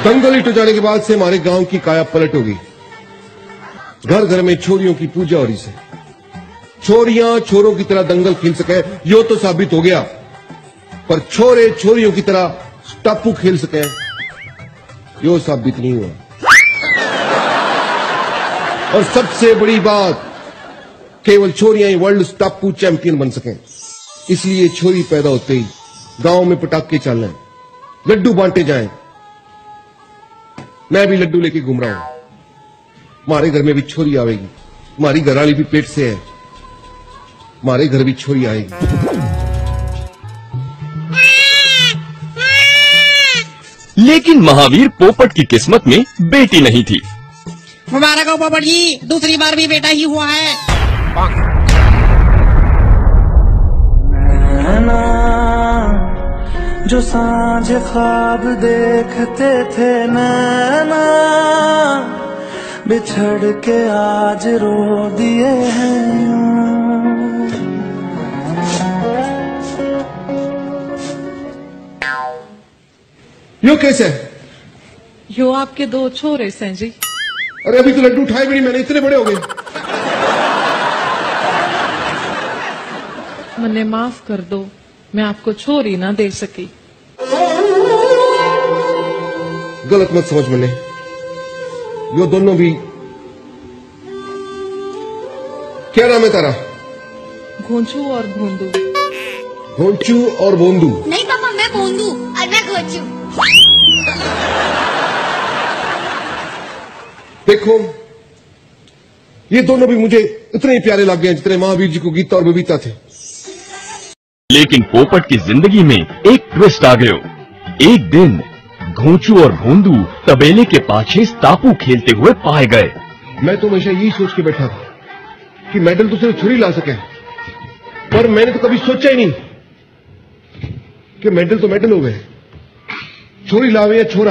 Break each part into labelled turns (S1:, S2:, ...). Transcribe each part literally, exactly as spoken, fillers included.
S1: दंगल hit हो जाने के बाद से हमारे गांव की काया पलट हो गई। घर घर में छोरियों की पूजा हो रही है। छोरियां छोरों की तरह दंगल खेल सके यो तो साबित हो गया, पर छोरे छोरियों की तरह टापू खेल सके यो साबित नहीं हुआ। और सबसे बड़ी बात, केवल छोरियां ही वर्ल्ड टापू चैंपियन बन सकें। इसलिए छोरी पैदा होते ही गांव में पटाखे चल रहे हैं, लड्डू बांटे जाएं। मैं भी लड्डू लेके घूम रहा हूं। हमारे घर में भी छोरी आवेगी, हमारी घरवाली भी पेट से है, हमारे घर भी छोरी आएगी।
S2: लेकिन महावीर पोपट की किस्मत में बेटी नहीं थी।
S3: मुबारक हो पोपट जी, दूसरी बार भी बेटा ही हुआ है।
S4: नैना जो सांझ ख्वाब देखते थे नैना, बिछड़ के आज रो दिए हैं।
S1: यो कैसे?
S5: यो आपके दो छोरे हैं जी।
S1: अरे अभी तो लड्डू उठाए भी नहीं मैंने, इतने बड़े हो गए।
S5: मन्ने माफ कर दो, मैं आपको छोरी ना दे सकी।
S1: गलत मत समझ मैंने, यो दोनों भी। क्या नाम है तारा?
S5: घोंचू और भोंदू।
S1: घोंचू और भोंदू?
S6: नहीं पापा, मैं भोंदू और मैं घोंचू।
S1: देखो ये दोनों भी मुझे इतने ही प्यारे लग गए जितने महावीर जी को गीता और बबीता थे।
S2: लेकिन पोपट की जिंदगी में एक ट्विस्ट आ गयो। एक दिन घोंचू और भोंदू तबेले के पाछे टापू खेलते हुए पाए गए।
S1: मैं तो हमेशा यही सोच के बैठा था कि मेडल तो सिर्फ छुरी ला सके, पर मैंने तो कभी सोचा ही नहीं कि मेडल तो मेडल हो गए, छोरी लावे या छोरा।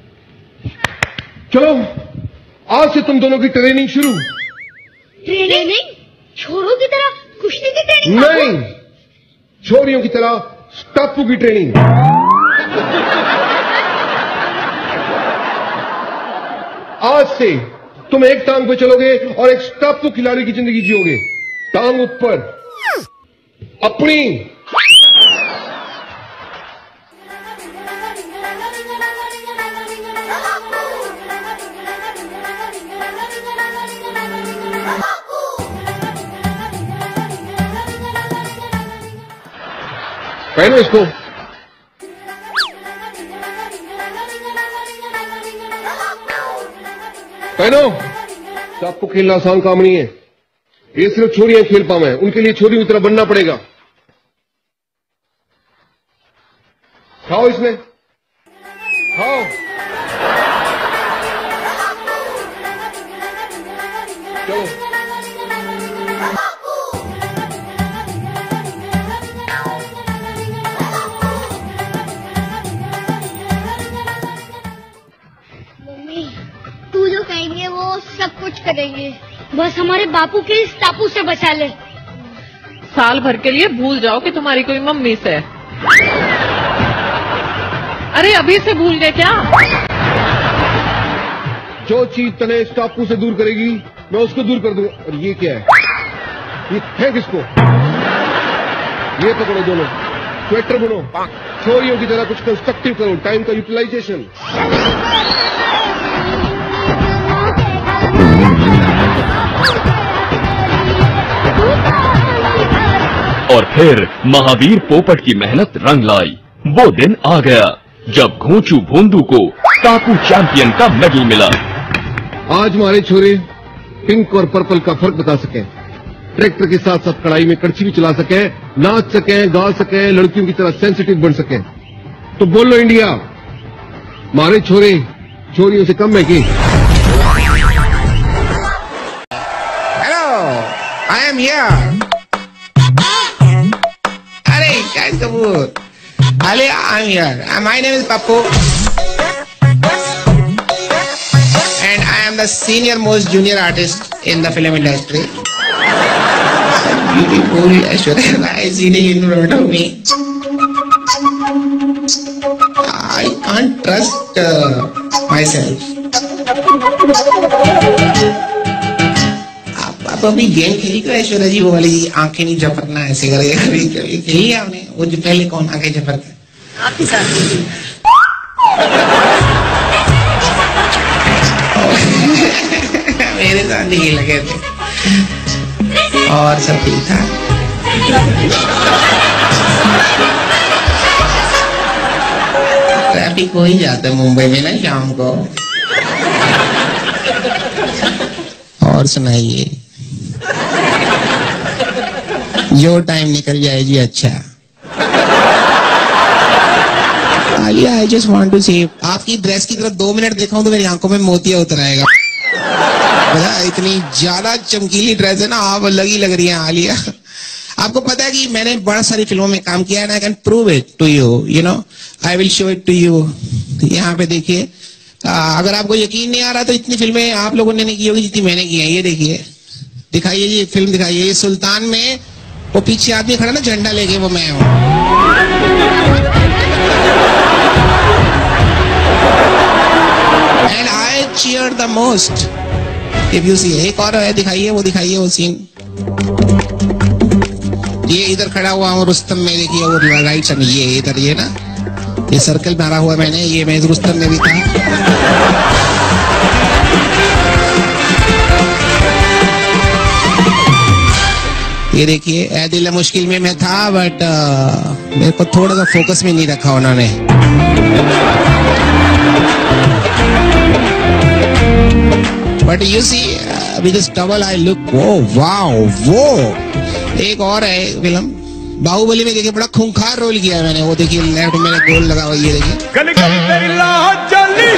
S1: चलो आज से तुम दोनों की ट्रेनिंग शुरू।
S6: ट्रेनिंग? छोरों की तरह कुश्ती की ट्रेनिंग?
S1: नहीं, छोरियों की तरह टापू की ट्रेनिंग। आज से तुम एक टांग पे चलोगे और एक टापू खिलाड़ी की जिंदगी जियोगे। टांग ऊपर अपनी। पहनो इसको। पहनो। टापू खेलना आसान काम नहीं है, ये सिर्फ छोरियां खेल पावे, उनके लिए छोरियों की तरह बनना पड़ेगा। खाओ इसमें, खाओ। चलो
S6: तू जो कहेंगे वो सब कुछ करेंगे, बस हमारे बापू के इस टापू से बचा ले।
S5: साल भर के लिए भूल जाओ कि तुम्हारी कोई मम्मी से है। अरे अभी से भूल गए क्या?
S1: जो चीज तने इस टापू से दूर करेगी मैं उसको दूर कर दूंगा। और ये क्या है? ये फेंक इसको। ये पकड़ो दोनों, स्वेटर बनो, छोरियों की तरह कुछ कंस्ट्रक्टिव करो, टाइम का यूटिलाइजेशन।
S2: और फिर महावीर पोपट की मेहनत रंग लाई। वो दिन आ गया जब घोंचू भोंदू को टापू चैंपियन का मेडल मिला।
S1: आज हमारे छोरे पिंक और पर्पल का फर्क बता सके, ट्रैक्टर के साथ साथ कड़ाई में कड़छी भी चला सके, नाच सके, गा सके, लड़कियों की तरह सेंसिटिव बन सके। तो बोलो इंडिया, हमारे छोरे छोरियों से कम है कि?
S3: Hello, I am here. अरे guys, Kapoor, Ali, I'm here. My name is Pappu, and I am the senior most junior artist in the film industry. Beautiful Aishwarya Rai sitting in front of me. I can't trust. Uh, myself. आप आप अभी game खेली तो ऐश्वर्या जी वो वाली आंखें नहीं झपकना ऐसे करके कभी कभी खेली है आपने? वो जो पहले कौन आंखें झपकता है
S5: आपके साथ?
S3: मेरे साथ नहीं लगे थे और सब ठीक था। ट्रैफिक हो ही जाता है मुंबई में ना शाम को। और सुनाइए, जो टाइम निकल जाए जी अच्छा। Alia, I just want to say आपकी ड्रेस की तरफ दो मिनट देखा हूं तो मेरी आंखों में मोतिया उतर आएगा। इतनी ज्यादा चमकीली ड्रेस है ना, आप अलग ही लग रही हैं आलिया। आपको पता है कि मैंने बहुत सारी फिल्मों में काम किया है, I can prove it to you, you know, I will show it to you. यहाँ पे देखिए, अगर आपको यकीन नहीं आ रहा तो इतनी फिल्में आप लोगों ने नहीं की होगी जितनी मैंने की है। ये देखिए, दिखाइए, ये फिल्म दिखाइए। ये सुल्तान में वो पीछे आदमी खड़ा ना झंडा लेके, वो मैं हूँ। And I cheer the most if you see. एक और है, दिखाइए, वो दिखाइए वो सीन। ये इधर खड़ा हुआ हूँ रुस्तम में, देखिए वो राइट साइड में, ये इधर, ये ना, ये सर्कल मारा हुआ मैंने, ये मैं रुस्तम में भी था। ये देखिए, ए दिल मुश्किल में मैं था, बट uh, मेरे को थोड़ा सा फोकस में नहीं रखा उन्होंने। But you see with this double eye look, वो वाओ, वो एक और है फिल्म बाहुबली में, देखिए बड़ा खूंखार रोल किया है मैंने। वो देखिए लेफ्ट में गोल लगा हुआ, ये देखिए। गली गली तेरी लाहौर चली,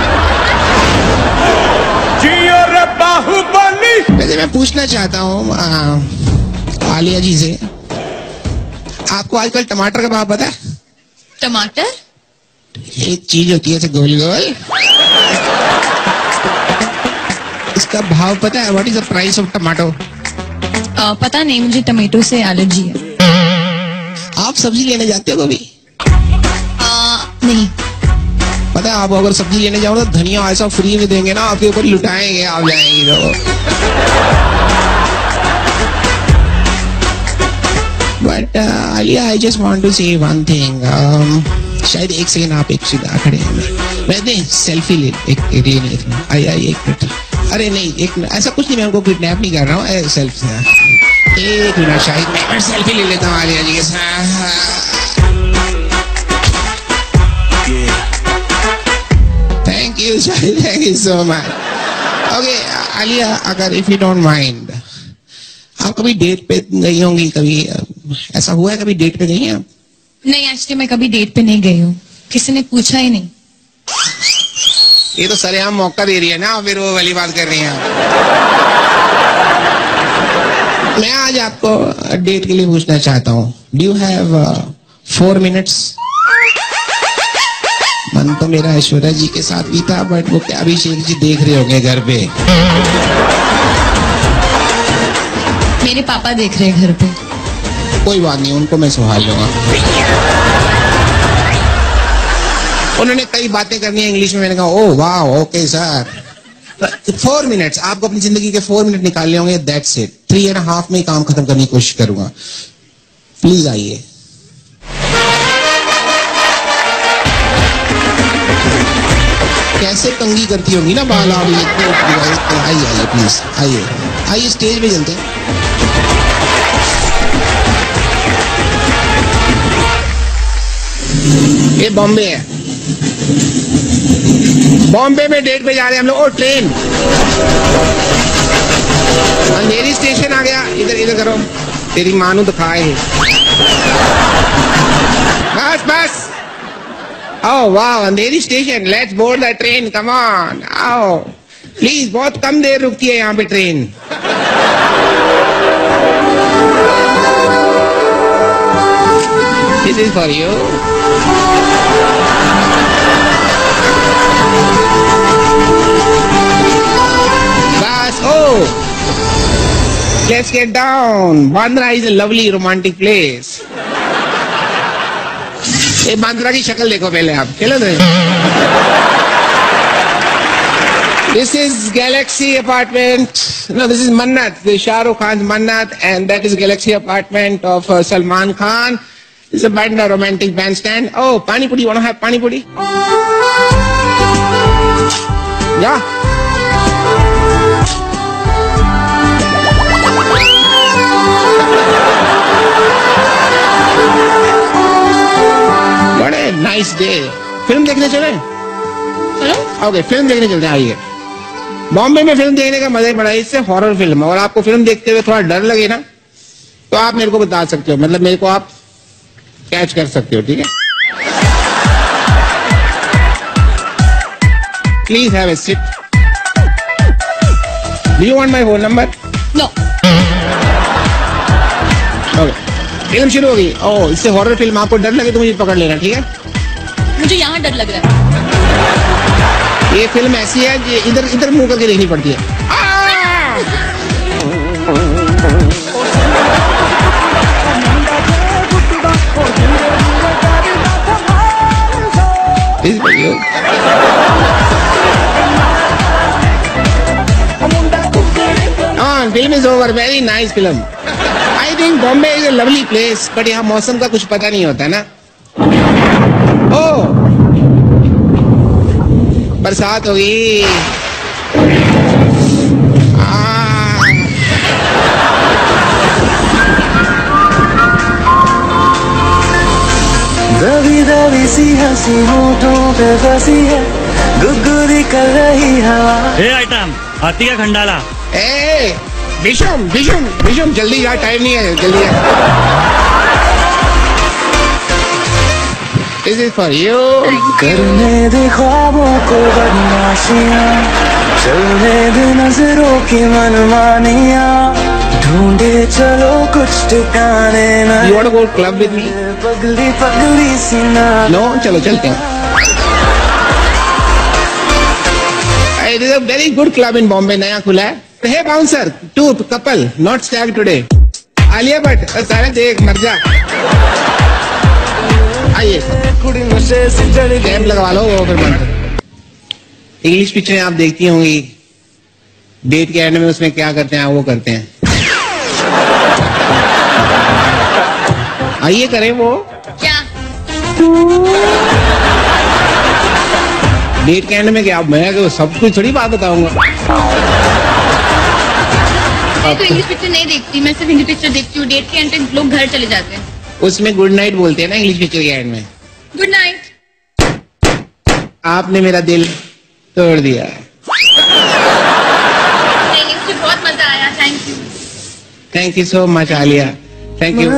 S3: जियो रे बाहुबली। वैसे मैं पूछना चाहता हूँ आलिया जी से, आपको आजकल टमाटर का भाव पता है?
S7: टमाटर
S3: एक चीज होती है ऐसे गोल गोल, इसका भाव पता है? What is the price of tomato?
S7: आ, पता नहीं, मुझे टमाटो से एलर्जी है।
S3: आप सब्जी लेने जाते हो कभी?
S7: आ, नहीं।
S3: पता है, आप अगर सब्जी लेने जाओ तो धनिया ऐसा फ्री में देंगे ना, आपके ऊपर लुटाएंगे, आप जाएंगे तो। But Alia, I just want to say one thing. शायद एक सेकंड आप एक सीधा खड़े हैं, मैं नहीं सेल्फी ले, एक एक आई आई एक मिनट। अरे नहीं, एक मिनट, ऐसा कुछ नहीं, मैं उनको किडनैप नहीं कर रहा हूँ, सेल्फी। एक मिनट, शायद मैं सेल्फी ले लेता हूँ आलिया जी के साथ। Thank you Shahid, thank you so much. Okay Alia, अगर इफ यू डोंट माइंड, आप कभी डेट पे गई होंगी? कभी ऐसा हुआ है, कभी डेट पे गई हैं आप?
S7: नहीं, एक्चुअली मैं कभी डेट पे नहीं गई हूँ, किसी ने पूछा ही नहीं।
S3: ये तो सरेआम मौका दे रही है ना, फिर वो वाली बात कर रही हैं। मैं आज आपको डेट के लिए पूछना चाहता हूँ, do you have four minutes? मन तो मेरा ऐश्वर्या जी के साथ भी था, बट वो क्या अभिषेक जी देख रहे होंगे घर पे।
S7: मेरे पापा देख रहे हैं घर पे।
S3: कोई बात नहीं, उनको मैं संभाल लूंगा। उन्होंने कई बातें करनी है इंग्लिश में, मैंने कहा ओ वाह, ओके सर। फोर मिनट्स, आपको अपनी जिंदगी के फोर मिनट निकालने होंगे, that's it. Three and half में ही काम खत्म करने की कोशिश करूंगा। प्लीज आइए। कैसे कंगी करती होंगी ना बाल आप, आइए आइए प्लीज, आइए आइए, स्टेज पे चलते हैं। ये बॉम्बे है, बॉम्बे में डेट पे जा रहे हैं हम लोग। ओ ट्रेन, अंधेरी स्टेशन आ गया। इधर इधर करो, तेरी मानू तो खाए। बस बस, आओ, वाह, Andheri station, let's board the train, come on, आओ प्लीज। बहुत कम देर रुकती है यहाँ पे train. This is for you. बस, oh let's get down. Bandra is a lovely romantic place. ये बांद्रा की शक्ल देखो पहले आप, चलो तो। This is Galaxy Apartment. No, this is Mannat. This is Shah Rukh Khan's Mannat, and that is Galaxy Apartment of uh, Salman Khan. It's a band, a romantic bandstand. Oh, Pani Puri. You wanna have Pani Puri? Yeah. What a nice day. Film देखने चले?
S7: चलो
S3: okay, film देखने चलते हैं। आइए, बॉम्बे में film देखने का मजा ही बड़ा है। इससे हॉरर फिल्म, और आपको फिल्म देखते हुए थोड़ा डर लगे ना, तो आप मेरे को बता सकते हो, मतलब मेरे को आप कैच कर सकते हो, ठीक है? Please have a seat. Do you want my phone number?
S7: No.
S3: Okay, film शुरू होगी। ओह, इससे हॉरर फिल्म, आपको डर लगे तो मुझे पकड़ लेना, ठीक है?
S7: मुझे यहाँ डर लग रहा है।
S3: ये फिल्म ऐसी है कि इधर इधर मुंह करके देखनी पड़ती है। हाँ, film is over. Very nice film. I think Bombay is a lovely place, but यहाँ मौसम का कुछ पता नहीं होता ना। ओह, बरसात होगी।
S4: दबी दबी सी हंसी होठों पे फंसी है, गुदगुदी कर रही हवा।
S8: ए आइटम, हाथी का खंडाला।
S3: ए विषम विषम विषम, जल्दी जा, टाइम नहीं है, जल्दी है। This is for you.
S4: करने दे ख्वाबों को बदमाशियां, चलने दे नजरों की मनमानियां, ढूंढे चलो कुछ ठिकाने न।
S3: You want to go club with me?
S4: पगली पगली सी ना।
S3: No, चलो चलते हैं। It is a very good club in Bombay, नया खुला है। Hey bouncer, two couple, not stag today. Alia Bhatt, सारे देख मर जा। आइए, कैंप लगवा लो, वो फिर बंद। इंग्लिश पिक्चरें आप देखती होंगी, डेट के एंड में उसमें क्या करते हैं, वो करते हैं। आइए करें वो
S7: क्या?
S3: डेट के एंड में क्या, मैं तो सब कुछ थोड़ी बात बताऊंगा।
S7: मैं तो इंग्लिश पिक्चर नहीं देखती, मैं सिर्फ हिंदी पिक्चर देखती हूँ। डेट के एंड पे लोग घर चले जाते हैं।
S3: उसमें गुड नाइट बोलते हैं ना इंग्लिश पिक्चर के एंड में।
S7: Good night.
S3: आपने मेरा दिल तोड़ दिया।
S7: नहीं, मुझे बहुत मजा आया। Thank you.
S3: Thank you so much Alia, thank you.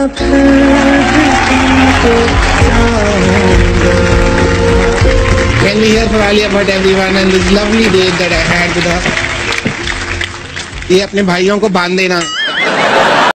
S3: Can we hear for Alia Bhatt everyone and this lovely date that I had with her? ये अपने भाइयों को बांध देना।